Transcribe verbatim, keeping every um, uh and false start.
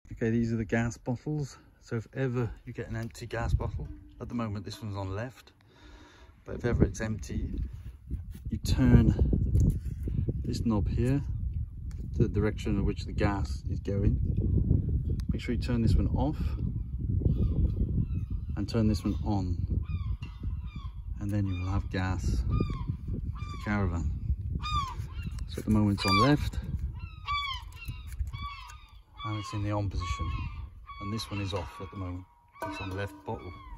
Okay, these are the gas bottles. So if ever you get an empty gas bottle, at the moment this one's on left, but if ever it's empty, you turn this knob here to the direction in which the gas is going. Make sure you turn this one off and turn this one on, and then you will have gas for the caravan. So at the moment it's on left and it's in the on position, and this one is off at the moment. It's on the left bottle.